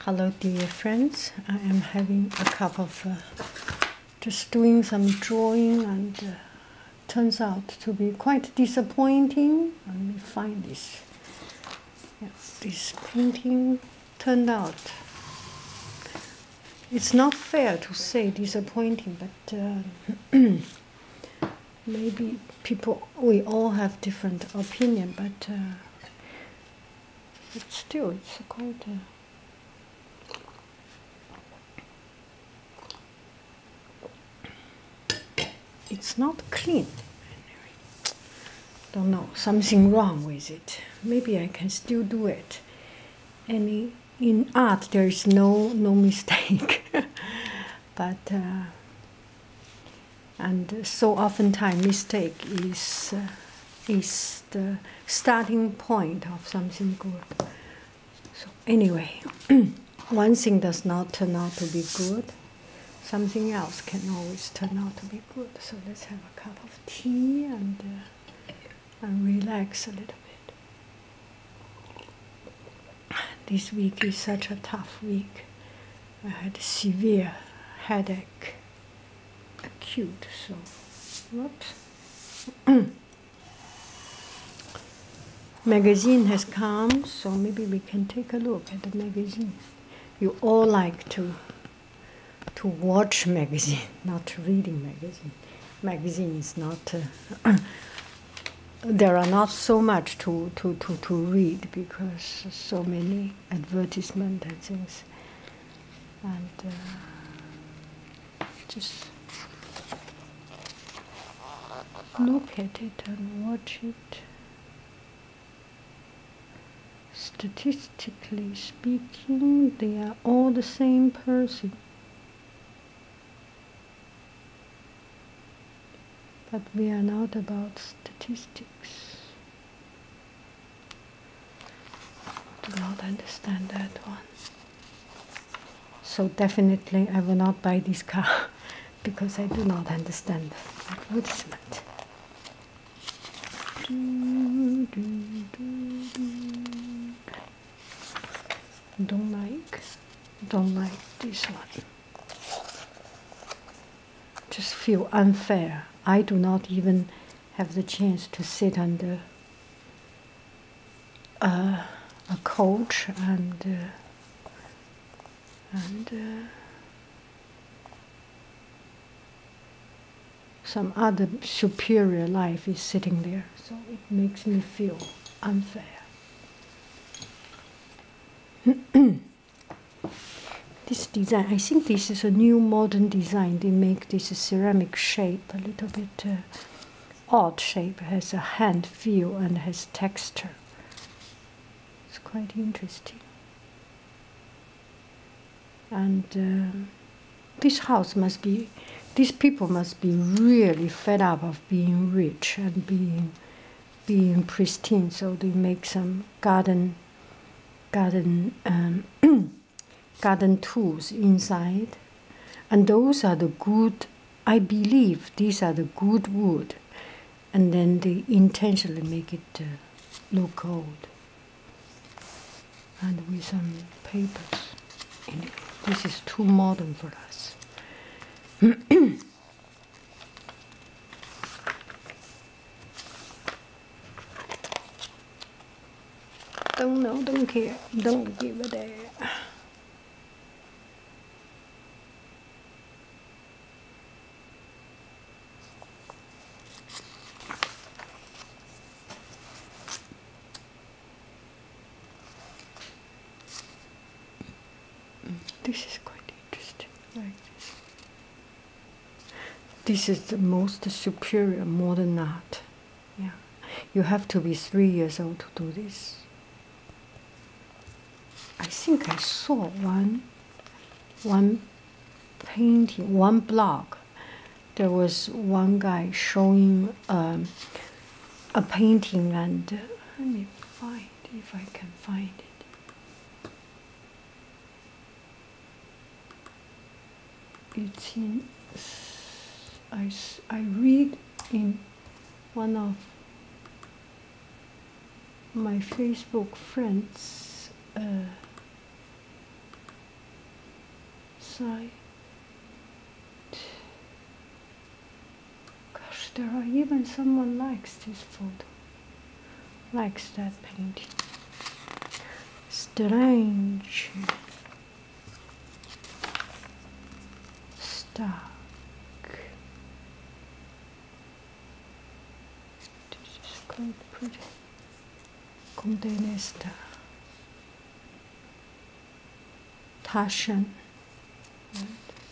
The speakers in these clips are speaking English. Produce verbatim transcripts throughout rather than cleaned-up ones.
Hello, dear friends. I am having a cup of uh, just doing some drawing, and uh, turns out to be quite disappointing. Let me find this. Yeah, this painting turned out. It's not fair to say disappointing, but uh, maybe people, we all have different opinion, but, uh, but still, it's quite. Uh, It's not clean. Don't know, something wrong with it. Maybe I can still do it. And in art, there is no no mistake. But uh, and so oftentimes mistake is uh, is the starting point of something good. So anyway, one thing does not turn out to be good. Something else can always turn out to be good. So let's have a cup of tea and, uh, and relax a little bit. This week is such a tough week. I had a severe headache, acute, so whoops. Magazine has come, so maybe we can take a look at the magazine. You all like to to watch magazine, not reading magazine. Magazine is not, uh, there are not so much to, to, to, to read because so many advertisements and things. And uh, just look at it and watch it. Statistically speaking, they are all the same person. But we are not about statistics. Do not understand that one. So definitely I will not buy this car because I do not understand the advertisement. Don't like, don't like this one. Just feel unfair. I do not even have the chance to sit under uh, a coach and uh, and uh, some other superior life is sitting there, so it makes me feel unfair. This design, I think this is a new modern design. They make this ceramic shape a little bit uh, odd shape, has a hand feel and has texture. It's quite interesting. And uh, this house must be, these people must be really fed up of being rich and being being pristine. So they make some garden garden. Um, garden tools inside, and those are the good, I believe these are the good wood, and then they intentionally make it uh, look old, and with some papers. Anyway, this is too modern for us. Don't know, don't care, don't give a damn. This is quite interesting, like this. This is the most superior modern art. Yeah, you have to be three years old to do this. I think I saw one, one painting, one blog. There was one guy showing um, a painting, and uh, let me find if I can find it. It's in, I, I read in one of my Facebook friends' uh, side. Gosh, there are even someone likes this photo, likes that painting. Strange. Stuck. This is quite pretty. Condé Nast. Taschen. Right.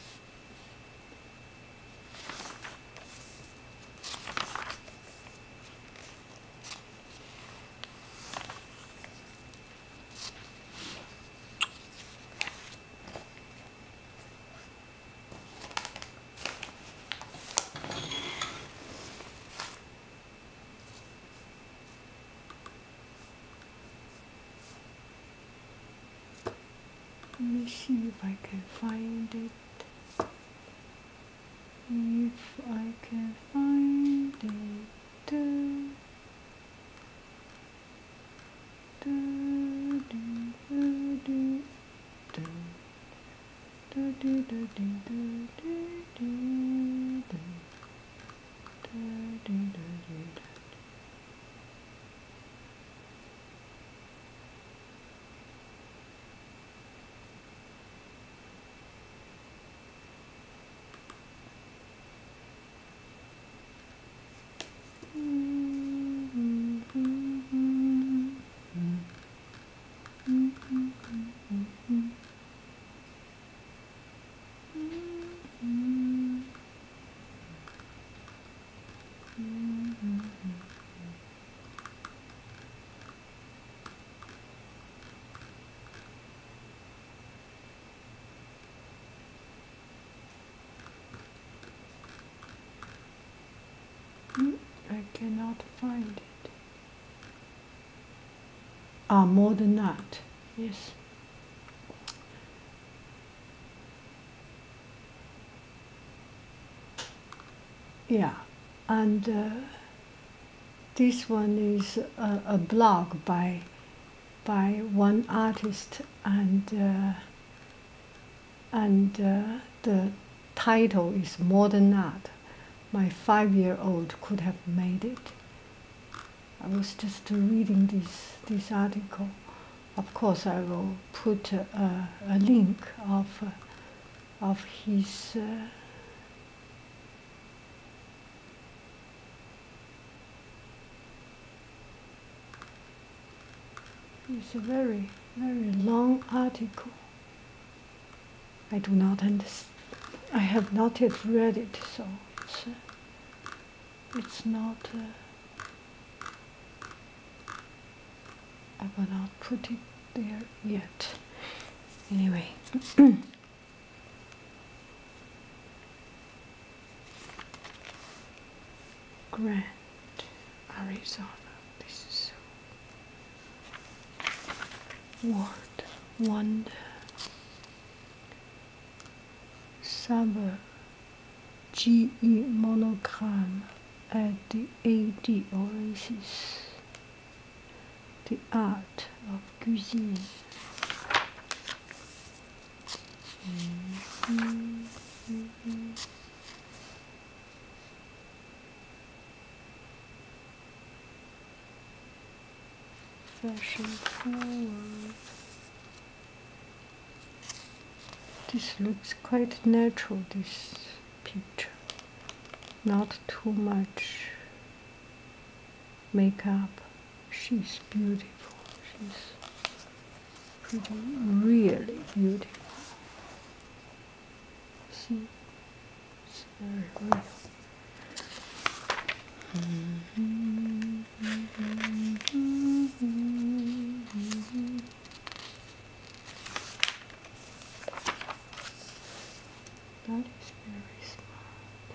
Let me see if I can find it. If I can find it. Do, do, do, do, do, do, do, do, do, do, do, do, do, do, do, do. I cannot find it. Ah, more than that. Yes. Yeah, and uh, this one is a, a blog by by one artist, and uh, and uh, the title is More Than That. My five-year-old could have made it. I was just reading this this article. Of course, I will put a, a link of uh, of his. Uh, It's a very, very long article. I do not understand. I have not yet read it, so it's uh, it's not. Uh, I will not put it there yet. Anyway. Grant, Arizona. This is so. What wonder. Suburb. G E monogram at the A D Oasis. The art of cuisine. Mm-hmm. Mm-hmm. Fashion forward. This looks quite natural, this picture. Not too much makeup. She's beautiful. She's pretty, really beautiful. See? It's very real. Mm-hmm. Mm-hmm. Mm-hmm. That is very smart.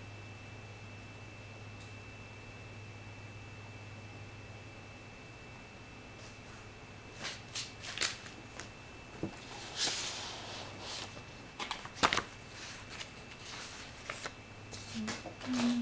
Mm-hmm.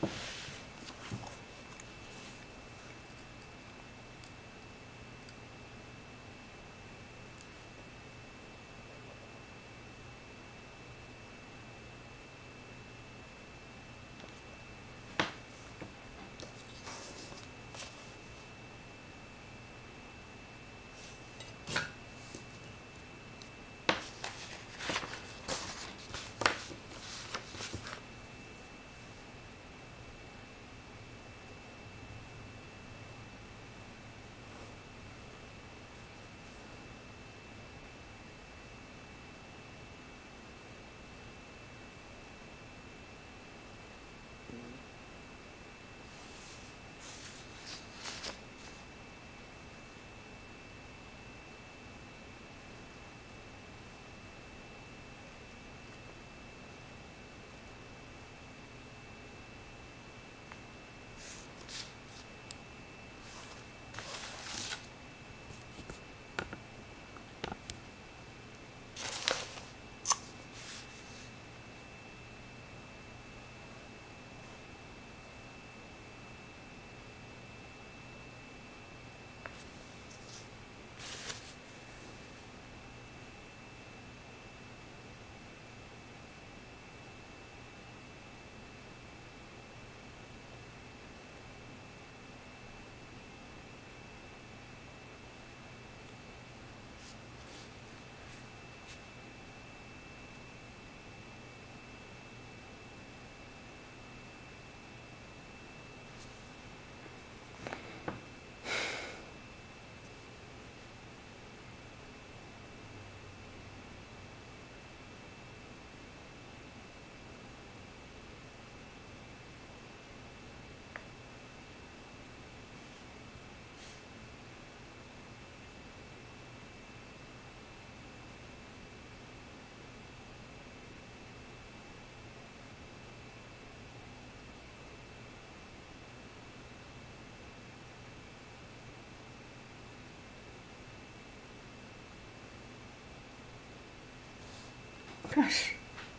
Gosh.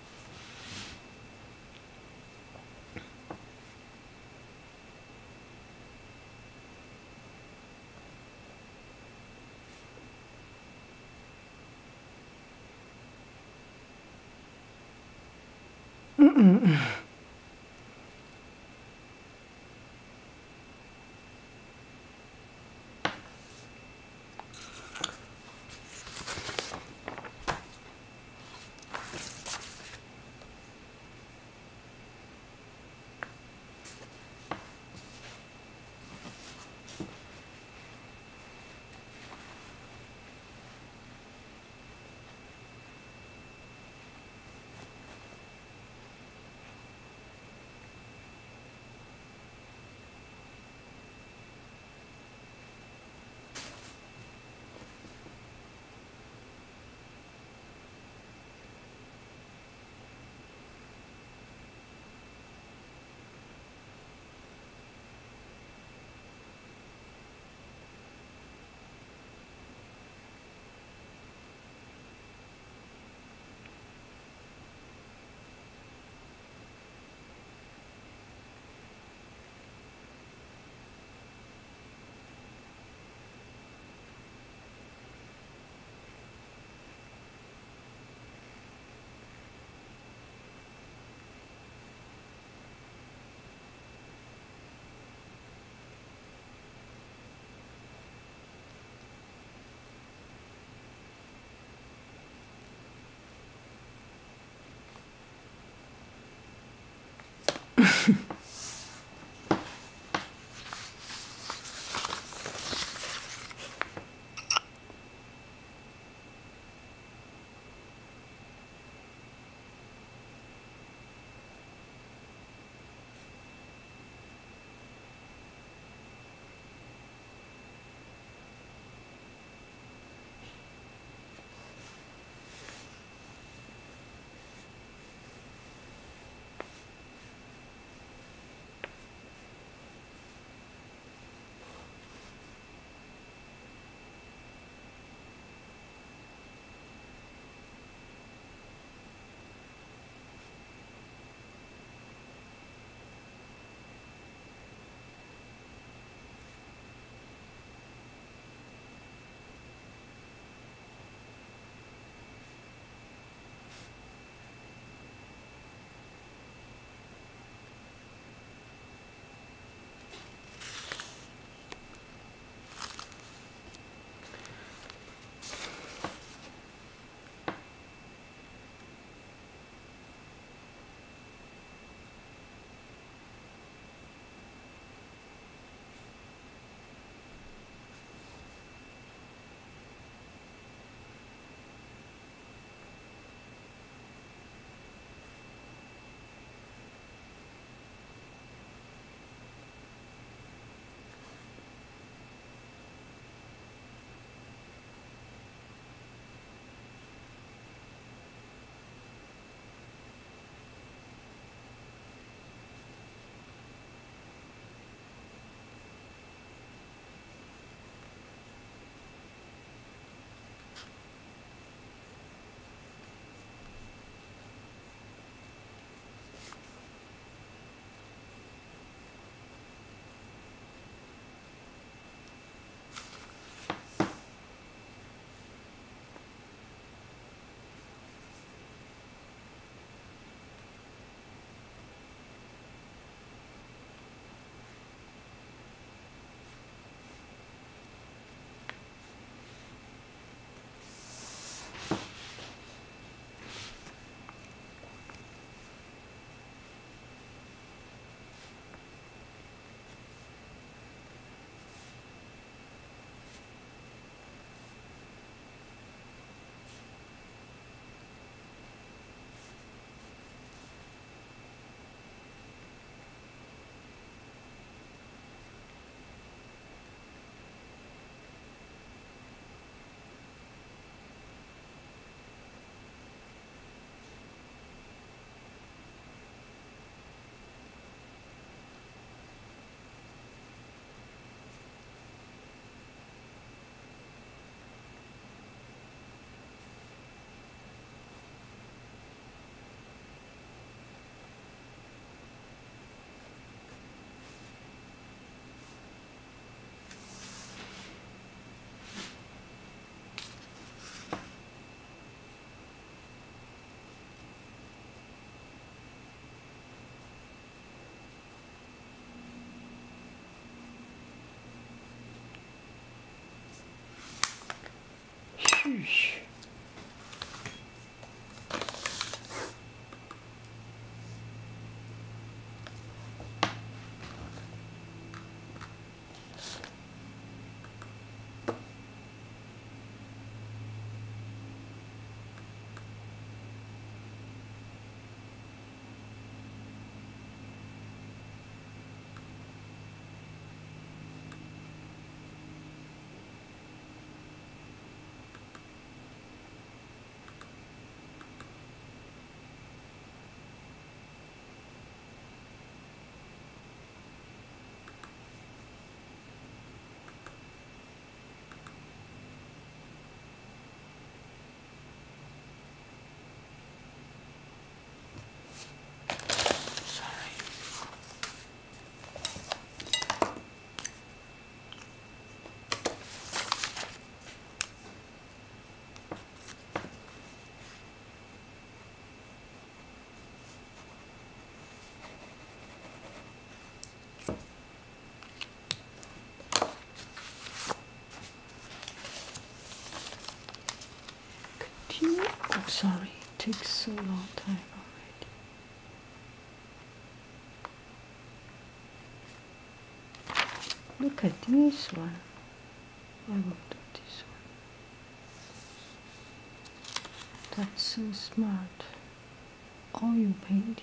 Mm-mm. Whoosh. Oh, sorry, it takes so long time already. Look at this one. I will do this one. That's so smart. Oil painting.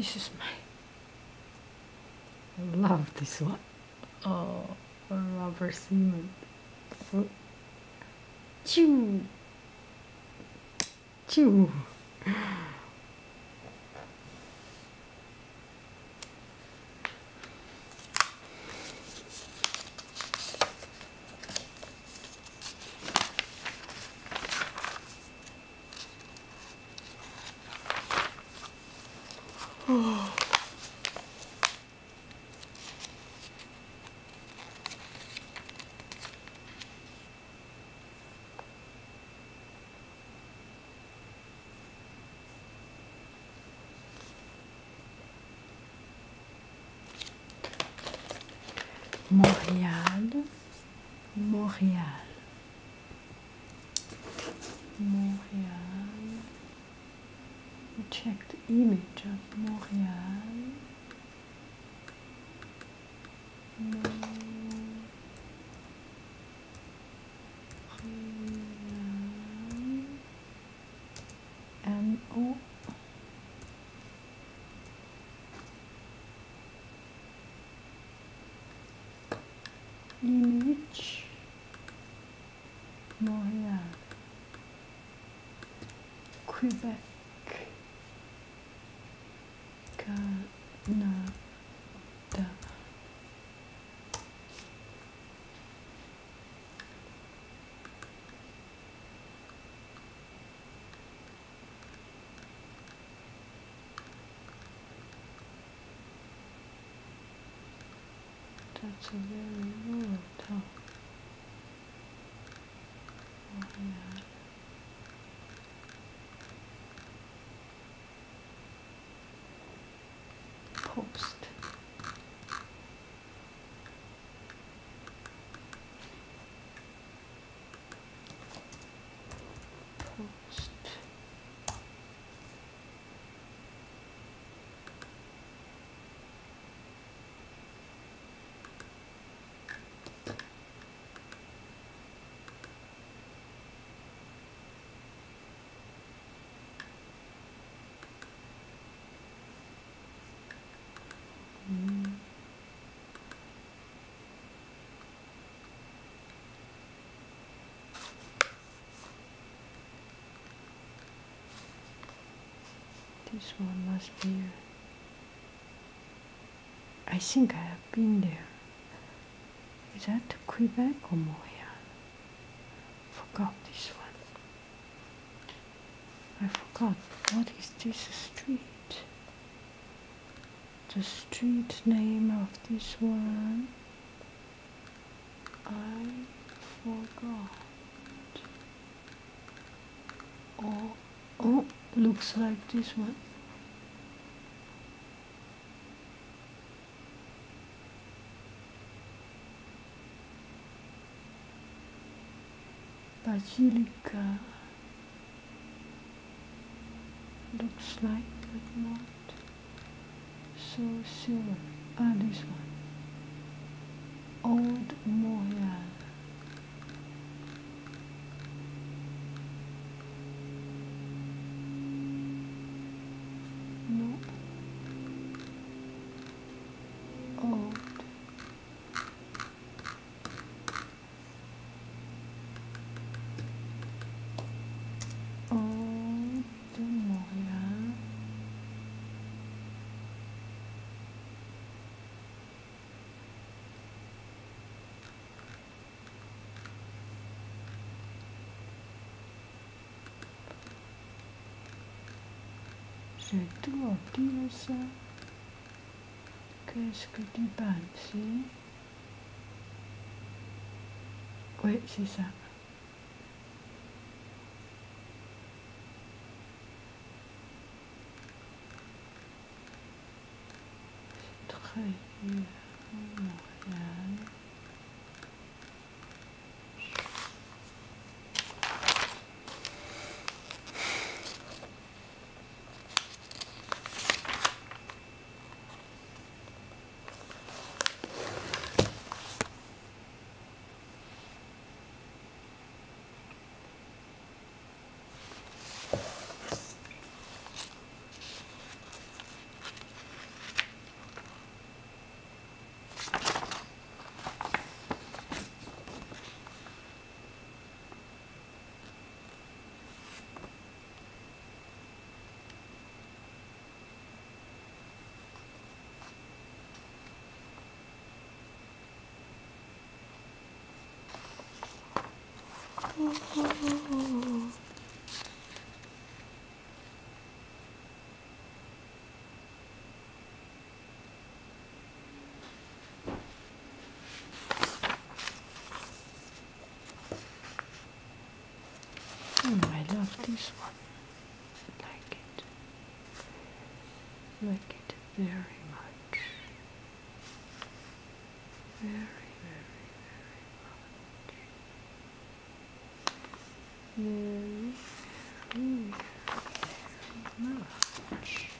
this is my, I love this one. Oh, rubber cement. Oh. Choo! Choo! Oh. Montréal, Montréal, Montréal. We check the image of Montréal. Montréal. M O. Image. Montréal. Quebec. Canada. That's a very rural town. Montréal. Post. Post. Mm. This one must be, I think I have been there. Is that Quebec or Montreal? Forgot this one. I forgot. What is this street? The street name of this one, I forgot. Oh, oh, looks like this one. Basilica. Looks like, but not so sure. Ah, this one. Old Montreal. No. Old. Old Montreal. J'ai tout dire ça. Qu'est-ce que tu penses? Oui, c'est ça. C'est très bien. Montréal. Oh. Oh, I love this one. Like it. Like it very much. Very, very, very much. Very, very, very much.